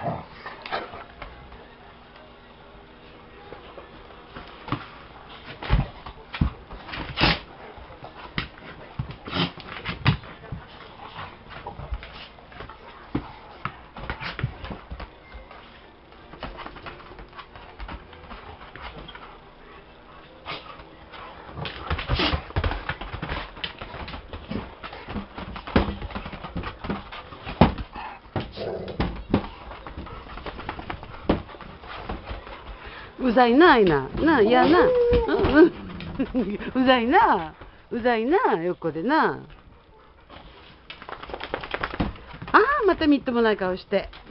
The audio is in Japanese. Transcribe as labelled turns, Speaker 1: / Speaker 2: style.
Speaker 1: うざいな、いな。なあ、嫌な。うざいな。うざいな、横でな。ああ、またみっともない顔して。